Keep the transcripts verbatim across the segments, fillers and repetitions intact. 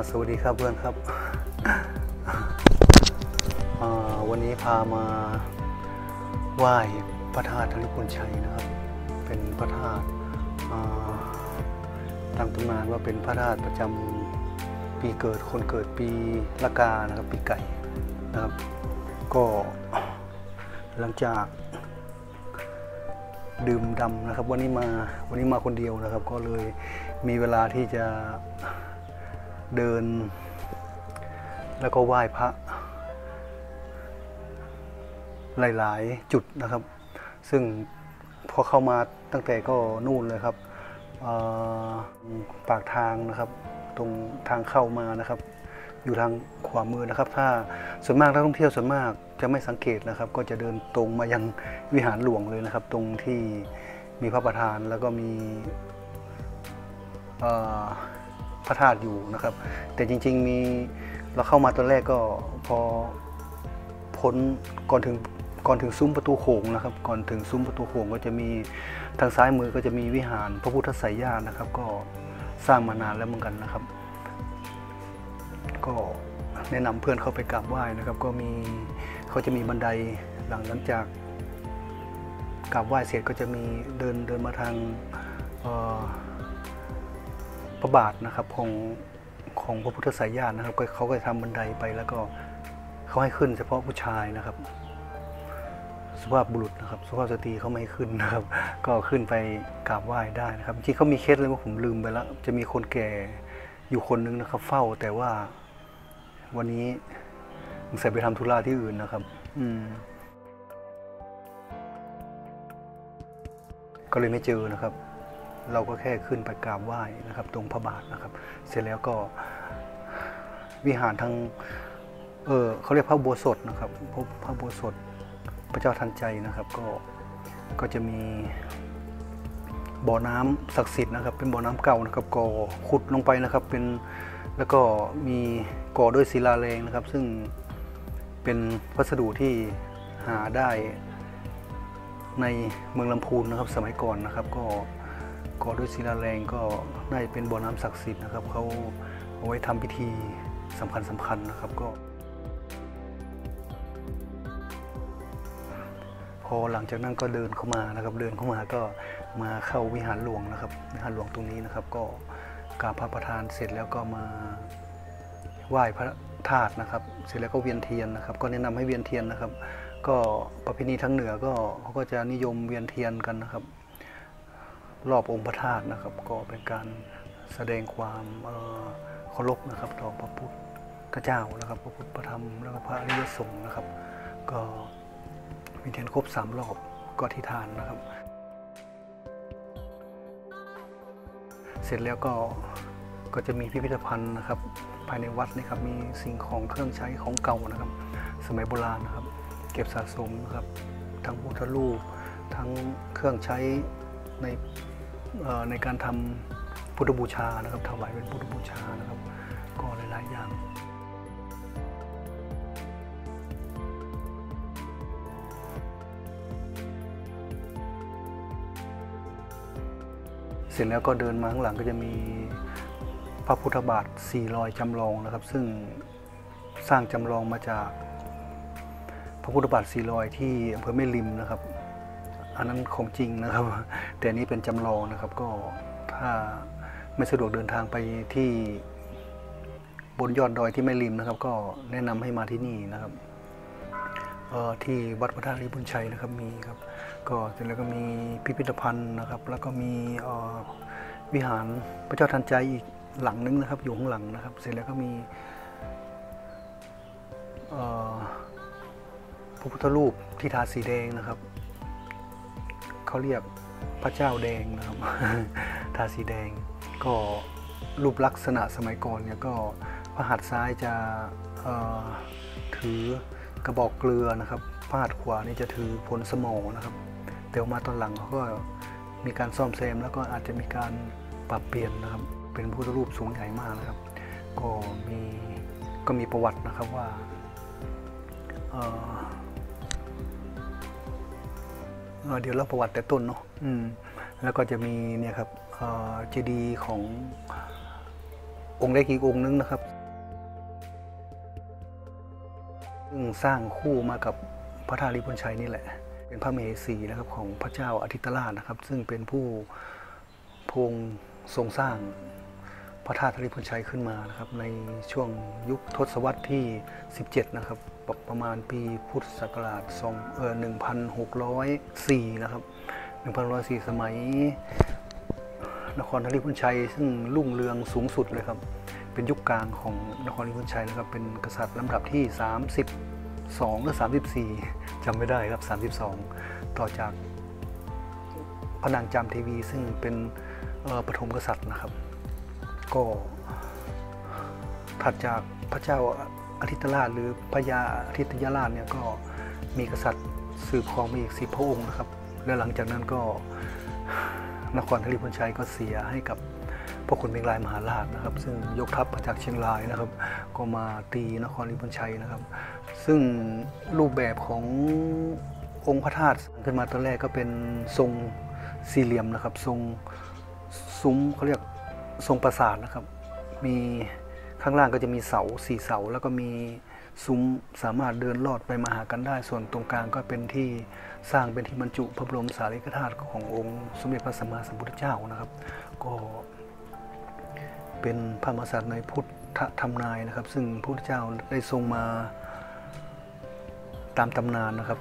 สวัสดีครับเพื่อนครับวันนี้พามาไหว้พระธาตุธริพุนชัยนะครับเป็นพระธาตุตามตำนานว่าเป็นพระธาตุประจำปีเกิดคนเกิดปีละกานะครับปีไก่นะครับก็หลังจากดื่มดำนะครับวันนี้มาวันนี้มาคนเดียวนะครับก็เลยมีเวลาที่จะเดินแล้วก็ไหว้พระหลายๆจุดนะครับซึ่งพอเข้ามาตั้งแต่ก็นู่นเลยครับปากทางนะครับตรงทางเข้ามานะครับอยู่ทางขวามือนะครับถ้าส่วนมากนักท่องเที่ยวส่วนมากจะไม่สังเกตนะครับก็จะเดินตรงมายังวิหารหลวงเลยนะครับตรงที่มีพระประธานแล้วก็มีพระธาตุอยู่นะครับแต่จริงๆมีเราเข้ามาตอนแรกก็พอพ้นก่อนถึงก่อนถึงซุ้มประตูโขงนะครับก่อนถึงซุ้มประตูโขงก็จะมีทางซ้ายมือก็จะมีวิหารพระพุทธไสยญาณนะครับก็สร้างมานานแล้วเหมือนกันนะครับก็แนะนำเพื่อนเข้าไปกราบไหว้นะครับก็มีเขาจะมีบันไดหลังหลังจากกราบไหว้เสร็จก็จะมีเดินเดินมาทางพระบาทนะครับของของพระพุทธไสยญาณนะครับเขาก็จะทำบันไดไปแล้วก็เขาให้ขึ้นเฉพาะผู้ชายนะครับสุภาพบุรุษนะครับสุภาพสตรีเขาไม่ขึ้นนะครับก็ขึ้นไปกราบไหว้ได้นะครับจริงเขามีเคสเลยว่าผมลืมไปแล้วจะมีคนแก่อยู่คนนึงนะครับเฝ้าแต่ว่าวันนี้ใส่ไปทำธุระที่อื่นนะครับอืมก็เลยไม่เจอนะครับเราก็แค่ขึ้นไปกราบไหว้นะครับตรงพระบาทนะครับเสร็จแล้วก็วิหารทางเออเขาเรียกพระอุโบสถนะครับพบพระอุโบสถพระเจ้าทันใจนะครับก็ก็จะมีบ่อน้ำศักดิ์สิทธิ์นะครับเป็นบ่อน้ำเก่านะครับก่อขุดลงไปนะครับเป็นแล้วก็มีก่อด้วยศิลาแรงนะครับซึ่งเป็นวัสดุที่หาได้ในเมืองลำพูนนะครับสมัยก่อนนะครับก็ก่อด้วยศิลาแรงก็ได้เป็นบ่อน้ำศักดิ์สิทธิ์นะครับเขาเอาไว้ทำพิธีสำคัญสำคัญนะครับก็พอหลังจากนั้นก็เดินเข้ามานะครับเดินเข้ามาก็มาเข้าวิหารหลวงนะครับวิหารหลวงตรงนี้นะครับก็กราบพระประธานเสร็จแล้วก็มาไหว้พระธาตุนะครับเสร็จแล้วก็เวียนเทียนนะครับก็แนะนำให้เวียนเทียนนะครับก็ประเพณีทางเหนือก็เขาก็จะนิยมเวียนเทียนกันนะครับรอบองค์พระธาตุนะครับก็เป็นการแสดงความเคารพนะครับต่อพระพุทธเจ้านะครับพระพุทธพระธรรมแล้วก็พระอริยสงฆ์นะครับก็มีเทียนครบสามรอบก็อธิษฐานนะครับเสร็จแล้วก็ก็จะมีพิพิธภัณฑ์นะครับภายในวัดนะครับมีสิ่งของเครื่องใช้ของเก่านะครับสมัยโบราณนะครับเก็บสะสมนะครับทั้งพุทธรูปทั้งเครื่องใช้ในในการทำพุทธบูชานะครับถวายเป็นพุทธบูชานะครับก็หลายๆอย่างเสร็จแล้วก็เดินมาข้างหลังก็จะมีพระพุทธบาทสี่รอยจำลองนะครับซึ่งสร้างจำลองมาจากพระพุทธบาทสี่รอยที่อำเภอแม่ริมนะครับอันนั้นของจริงนะครับแต่นี้เป็นจำลองนะครับก็ถ้าไม่สะดวกเดินทางไปที่บนยอดดอยที่แม่ริมนะครับก็แนะนำให้มาที่นี่นะครับที่วัดพระธาตุธริพุนชัยนะครับมีครับก็เสร็จแล้วก็มีพิพิธภัณฑ์นะครับแล้วก็มีวิหารพระเจ้าทันใจอีกหลังนึงนะครับอยู่ข้างหลังนะครับเสร็จแล้วก็มีพระพุทธรูปที่ทาสีแดงนะครับเขาเรียกพระเจ้าแดงนะครับทาสีแดงก็รูปลักษณะสมัยก่อนเนี่ยก็พระหัตถ์ซ้ายจะถือกระบอกเกลือนะครับพระหัตถ์ขวานี่จะถือผลสมอนะครับแต่มาตอนหลังเขาก็มีการซ่อมแซมแล้วก็อาจจะมีการปรับเปลี่ยนนะครับเป็นพุทธรูปสูงใหญ่มากนะครับก็มีก็มีประวัตินะครับว่าเดี๋ยวเล่าประวัติแต่ต้นเนาะแล้วก็จะมีเนี่ยครับเจดีย์ขององค์เล็กอีกองค์นึงนะครับซึ่งสร้างคู่มากับพระธาตุลิพุนชัยนี่แหละเป็นพระมเหสีนะครับของพระเจ้าอาทิตราชนะครับซึ่งเป็นผู้พงทรงสร้างพระธาตุลิพุนชัยขึ้นมานะครับในช่วงยุคทศวรรษที่สิบเจ็ดนะครับประมาณปีพุทธศักราชสองเอ่อหนึ่งพันหกร้อยสี่นะครับหนึ่งพันหกร้อยสี่สมัยนครลิพุนชัยซึ่งรุ่งเรืองสูงสุดเลยครับเป็นยุคกลางของนครลิพุนชัยนะครับเป็นกษัตริย์ลำดับที่สามสิบสองหรือสามสิบสี่จำไม่ได้ครับสามสิบสองต่อจากพระนางจามเทวีซึ่งเป็นปฐมกษัตริย์นะครับก็ถัดจากพระเจ้าอาทิตราชหรือพญาอาทิตยราชเนี่ยก็มีกษัตริย์สืบครองมาอีกสิบพระองค์นะครับและหลังจากนั้นก็นครลิพุนชัยก็เสียให้กับพระขุนเมงรายมหาราชนะครับซึ่งยกทัพมาจากเชียงรายนะครับก็มาตีนครลิพุนชัยนะครับซึ่งรูปแบบขององค์พระธาตุขึ้นมาตอนแรกก็เป็นทรงสี่เหลี่ยมนะครับทรงซุ้มเขาเรียกทรงปราสาทนะครับมีข้างล่างก็จะมีเสาสี่เสาแล้วก็มีซุ้มสามารถเดินลอดไปมาหากันได้ส่วนตรงกลางก็เป็นที่สร้างเป็นที่บรรจุพระบรมสารีริกธาตุขององค์สมเด็จพระสัมมาสัมพุทธเจ้านะครับก็เป็นพระมหากษัตริย์ในพุทธธรรมนายนะครับซึ่งพระพุทธเจ้าได้ทรงมาตามตำนานนะครับ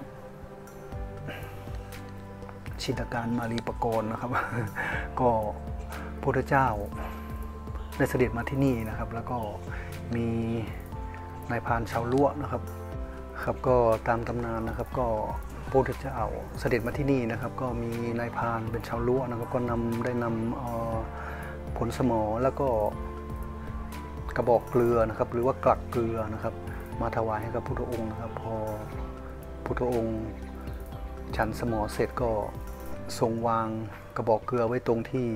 ชินการมารีปกรณ์นะครับก็พระพุทธเจ้าได้เสด็จมาที่นี่นะครับแล้วก็มีนายพรานชาวล้วนะครับครับก็ตามตำนานนะครับก็พระพุทธเจ้าเสด็จมาที่นี่นะครับก็มีนายพรานเป็นชาวล้วนะครับก็นำได้นำผลสมอแล้วก็กระบอกเกลือนะครับหรือว่ากลักเกลือนะครับมาถวายให้กับพุทธองค์นะครับพอพุทธองค์ฉันสมอเสร็จก็ทรงวางกระบอกเกลือไว้ตรงที่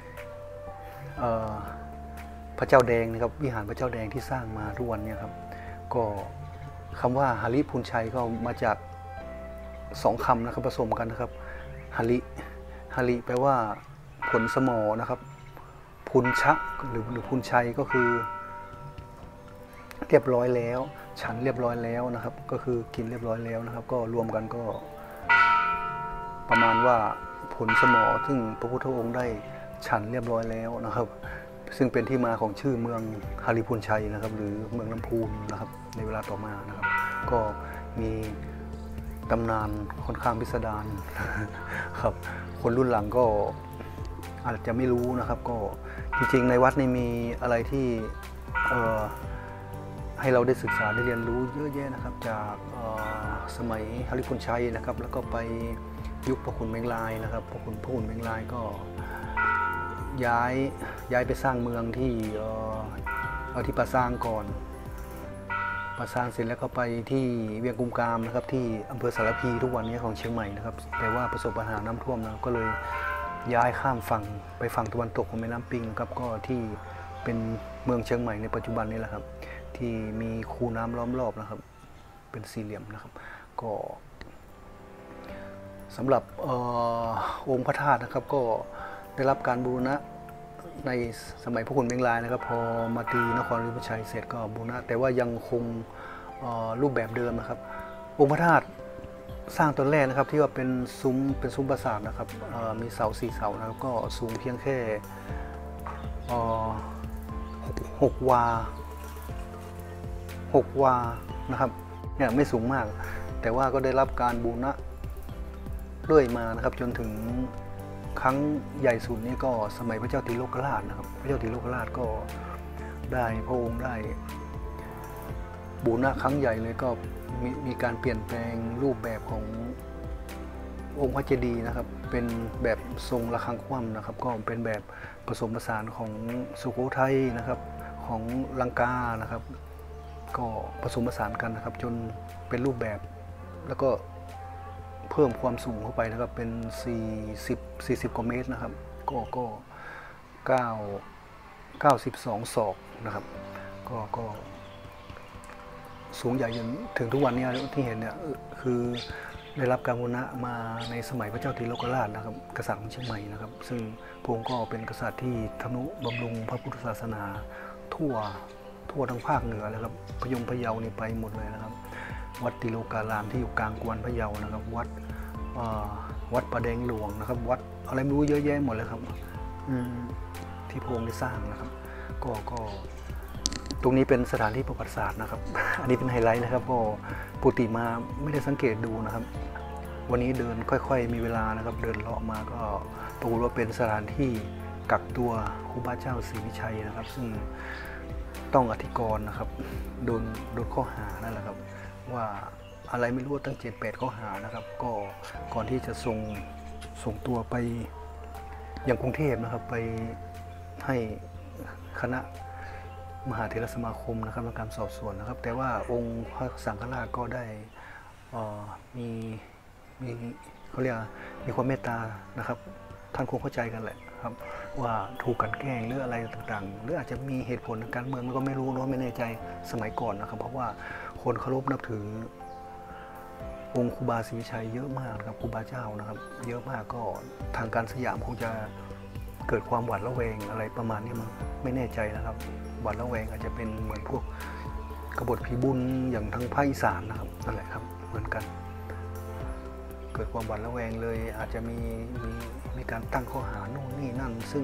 พระเจ้าแดงนะครับวิหารพระเจ้าแดงที่สร้างมาทุกวันนี้ครับก็คำว่าหริพุนชัยก็มาจากสองคำนะครับผสมกันนะครับหริหริแปลว่าผลสมอนะครับพุนชะหรือหรือพุนชัยก็คือเรียบร้อยแล้วฉันเรียบร้อยแล้วนะครับก็คือกินเรียบร้อยแล้วนะครับก็รวมกันก็ประมาณว่าผลสมอซึ่งพระพุทธองค์ได้ฉันเรียบร้อยแล้วนะครับซึ่งเป็นที่มาของชื่อเมืองหริพุนชัยนะครับหรือเมืองลำพูนนะครับในเวลาต่อมานะครับก็มีตำนานค่อนข้างพิสดารครับคนรุ่นหลังก็อาจจะไม่รู้นะครับก็จริงๆในวัดนี่มีอะไรที่ให้เราได้ศึกษาได้เรียนรู้เยอะแยะนะครับจากสมัยหริพุนชัยนะครับแล้วก็ไปยุคพระขุนเมงรายนะครับพระขุนพระขุนเมงรายก็ย้ายย้ายไปสร้างเมืองที่เอาที่ปะซางก่อนปะซางเสร็จแล้วก็ไปที่เวียงกุมกามนะครับที่อำเภอสารพีทุกวันนี้ของเชียงใหม่นะครับแต่ว่าประสบปัญหาน้ำท่วมนะก็เลยย้ายข้ามฝั่งไปฝั่งตะวันตกของแม่น้ำปิงครับก็ที่เป็นเมืองเชียงใหม่ในปัจจุบันนี้แหละครับที่มีคูน้ำล้อมรอบนะครับเป็นสี่เหลี่ยมนะครับก็สำหรับองค์พระธาตุนะครับก็ได้รับการบูรณะในสมัยพระขุนเมงรายนะครับพอมาตีนครลิพุนชัยเสร็จก็บูรณะแต่ว่ายังคงรูปแบบเดิมนะครับองค์พระธาตุสร้างตอนแรกนะครับที่ว่าเป็นซุ้มเป็นซุ้มปราสาทนะครับมีเสาสี่เสานะครับก็สูงเพียงแค่หกวาหกวานะครับเนี่ยไม่สูงมากแต่ว่าก็ได้รับการบูรณะเรื่อยมานะครับจนถึงครั้งใหญ่สุดนี้ก็สมัยพระเจ้าติโลกราชนะครับพระเจ้าติโลกราชก็ได้พระองค์ได้บูรณะครั้งใหญ่เลยก็มีมีการเปลี่ยนแปลงรูปแบบขององค์พระเจดีย์นะครับเป็นแบบทรงระฆังคว่ำนะครับก็เป็นแบบผสมผสานของสุโขทัยนะครับของลังกานะครับก็ผสมผสานกันนะครับจนเป็นรูปแบบแล้วก็เพิ่มความสูงเข้าไปนะครับเป็นสี่สิบ สี่สิบกว่าเมตรนะครับก็ก็เก้า เก้าสิบสองศอกนะครับก็ก็สูงใหญ่จนถึงทุกวันนี้ที่เห็นเนี่ยคือได้รับการบูรณะมาในสมัยพระเจ้าติโลกราชนะครับกษัตริย์ของเชียงใหม่นะครับซึ่งพระองค์ก็เป็นกษัตริย์ที่ทนุบำรุงพระพุทธศาสนาทั่วทั่วทั้งภาคเหนือนะครับพยงพะเยานี่ไปหมดเลยนะครับวัดติโลการามที่อยู่กลางกวนพะเยานะครับวัดวัดประแดงหลวงนะครับวัดอะไรไม่รู้เยอะแยะหมดเลยครับที่พระองค์ได้สร้างนะครับก็ก็ตรงนี้เป็นสถานที่ประวัติศาสตร์นะครับอันนี้เป็นไฮไลท์นะครับก็ปกติมาไม่ได้สังเกตดูนะครับวันนี้เดินค่อยๆมีเวลานะครับเดินเลาะมาก็ปรากฏว่าเป็นสถานที่กักตัวครูบาเจ้าศรีวิชัยนะครับซึ่งต้องอธิกรณ์นะครับโดนโดนข้อหานั่นแหละครับว่าอะไรไม่รู้ตั้งเจ็ดแปดข้อหานะครับก็ก่อนที่จะส่งส่งตัวไปยังกรุงเทพนะครับไปให้คณะมหาเถรสมาคมนะครับในการสอบสวนนะครับแต่ว่าองค์พระสังฆราชก็ได้มีมีเขาเรียกมีความเมตตานะครับท่านคงเข้าใจกันแหละครับว่าถูกกันแกล้งหรืออะไรต่างๆหรืออาจจะมีเหตุผลทางการเมืองมันก็ไม่รู้เนาะไม่แน่ใจสมัยก่อนนะครับเพราะว่าคนเคารพนับถือองค์ครูบาศรีวิชัยเยอะมากนะครับครูบาเจ้านะครับเยอะมากก็ทางการสยามคงจะเกิดความหวาดระแวงอะไรประมาณนี้มั้งไม่แน่ใจนะครับหวาดระแวงอาจจะเป็นเหมือนพวกกบฏผีบุญอย่างทางภาคอีสานนะครับนั่นแหละครับเหมือนกันเกิดความหวาดระแวงเลยอาจจะมีมีมีการตั้งข้อหาโน่นนี่นั่นซึ่ง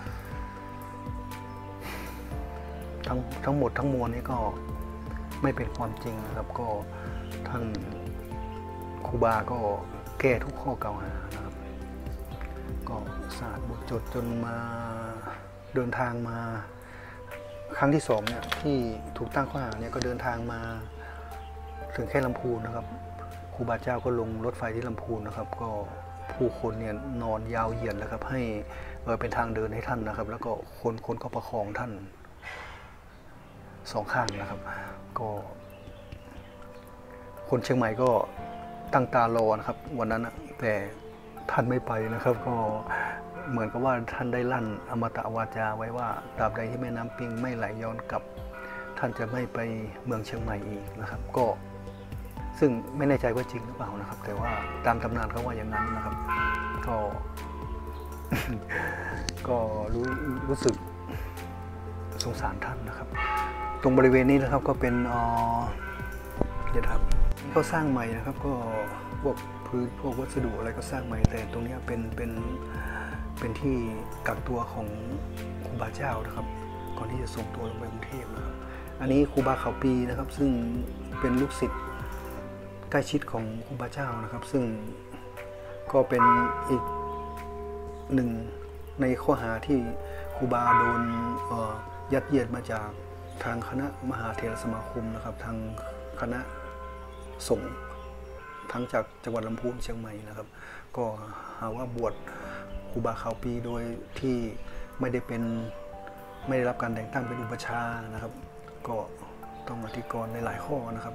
ทั้งทั้งหมดทั้งมวลนี้ก็ไม่เป็นความจริงนะครับก็ท่านครูบาก็แก้ทุกข้อกล่าวหานะครับก็ศาสตร์บทจดจนมาเดินทางมาครั้งที่สองเนี่ยที่ถูกตั้งข้อหาเนี่ยก็เดินทางมาถึงแค่ลำพูนนะครับครูบาเจ้าก็ลงรถไฟที่ลำพูนนะครับก็ผู้คนเนี่ยนอนยาวเหยียดแล้วครับให้เออเป็นทางเดินให้ท่านนะครับแล้วก็คนคนก็ประคองท่านสองข้างนะครับก็คนเชียงใหม่ก็ตั้งตารอนะครับวันนั้นแต่ท่านไม่ไปนะครับก็เหมือนกับว่าท่านได้ลั่นอมตะวาจาไว้ว่าตราบใดที่แม่น้ำปิงไม่ไหลย้อนกลับท่านจะไม่ไปเมืองเชียงใหม่อีกนะครับก็ซึ่งไม่แน่ใจว่าจริงหรือเปล่านะครับแต่ว่าตามตำนานเขาว่าอย่างนั้นนะครับก็ ก็รู้รู้สึกสงสารท่านนะครับตรงบริเวณนี้นะครับก็เป็นอ๋อเดี๋ยวครับนี่เขาสร้างใหม่นะครับก็พวกพื้นพวกวัสดุอะไรก็สร้างใหม่แต่ตรงนี้เป็นเป็นเป็นที่กักตัวของครูบาเจ้านะครับก่อนที่จะส่งตัวลงไปกรุงเทพนะครับอันนี้ครูบาเขาปีนะครับซึ่งเป็นลูกศิษย์ใกล้ชิดของครูบาเจ้านะครับซึ่งก็เป็นอีกหนึ่งในข้อหาที่ครูบาโดนยัดเยียดมาจากทางคณะมหาเถรสมาคมนะครับทางคณะสงฆ์ทั้งจากจังหวัดลำพูนเชียงใหม่นะครับก็หาว่าบวชครูบาเขาปีโดยที่ไม่ได้เป็นไม่ได้รับการแต่งตั้งเป็นอุปชานะครับก็ต้องอธิกรณ์ในหลายข้อนะครับ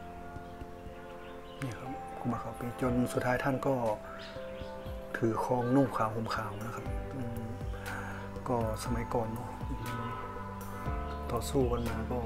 นี่ครับครูบาเขาปีจนสุดท้ายท่านก็ถือครองนุ่งขาวห่มขาวนะครับก็สมัยก่อนเนาะต่อสู้กันมาก็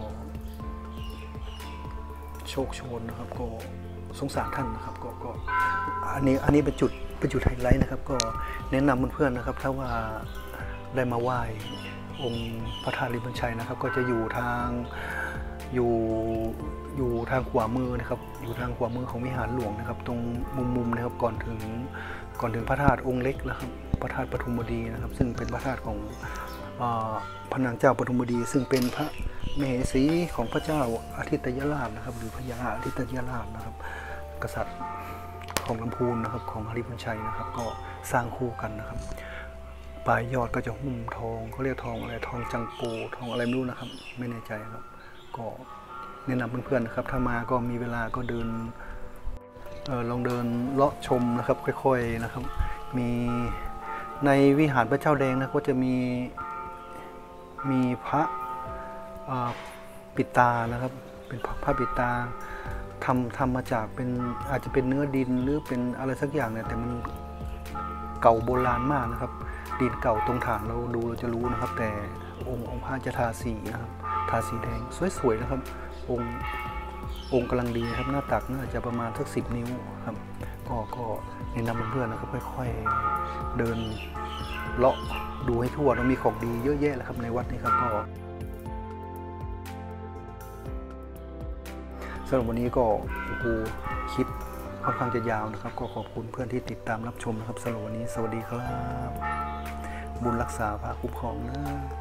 โชคโชนนะครับก็สงสารท่านนะครับก็ก็อันนี้อันนี้เป็นจุดเป็นจุดไฮไลท์นะครับก็แนะนำเพื่อนๆนะครับถ้าว่าได้มาไหว้องค์พระธาตุริพุนชัยนะครับก็จะอยู่ทางอยู่อยู่ทางขวามือนะครับอยู่ทางขวามือของวิหารหลวงนะครับตรงมุมๆนะครับก่อนถึงก่อนถึงพระธาตุองค์เล็กนะครับพระธาตุปฐุมวดีนะครับซึ่งเป็นพระธาตุของพระนางเจ้าปฐุมวดีซึ่งเป็นพระมเหสีของพระเจ้าอาทิตยราชนะครับหรือพญาอาทิตยราชนะครับกษัตริย์ของลำพูนนะครับของหริพุนชัยนะครับก็สร้างคู่กันนะครับปลายยอดก็จะหุ้มทองเขาเรียกทองอะไรทองจังปูทองอะไรไม่รู้นะครับไม่แน่ใจครับก็แนะนำเพื่อนๆนะครับถ้ามาก็มีเวลาก็เดินเออลองเดินเลาะชมนะครับค่อยๆนะครับมีในวิหารพระเจ้าแดงนะก็จะมีมีพระปิดตานะครับเป็นพระปิดตาทำทำมาจากเป็นอาจจะเป็นเนื้อดินหรือเป็นอะไรสักอย่างเนี่ยแต่มันเก่าโบราณมากนะครับดินเก่าตรงฐานเราดูเราจะรู้นะครับแต่องค์องค์พระจะทาสีนะครับทาสีแดงสวยๆนะครับองค์องค์กำลังดีครับหน้าตักน่าจะประมาณสักสิบนิ้วครับก็ก็แนะนำเพื่อนๆนะครับค่อยๆเดินเลาะดูให้ทั่วเรามีของดีเยอะแยะเลยครับในวัดนี้ครับก็สำหรับวันนี้ก็โอ้โหคลิปค่อนข้างจะยาวนะครับก็ขอบคุณเพื่อนที่ติดตามรับชมนะครับสำหรับวันนี้สวัสดีครับบุญรักษาพระคุ้มครองนะ